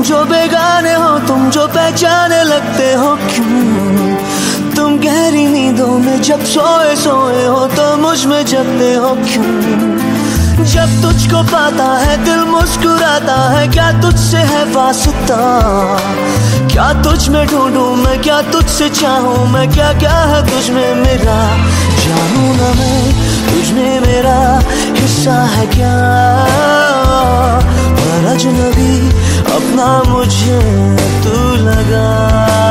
जो बेगाने हो, तुम जो पहचाने लगते हो क्यों? तुम गहरी नींदों में जब सोए सोए हो तो मुझ में जगते हो क्यों? जब तुझको पाता है दिल मुस्कुराता है, क्या तुझसे है वास्ता? क्या तुझ में ढूंढूं मैं, क्या तुझसे चाहूं मैं, क्या क्या है तुझ में मेरा? जानूं ना मैं तुझ में मेरा हिस्सा है क्या? पर अजनबी अपना मुझे तू लगा।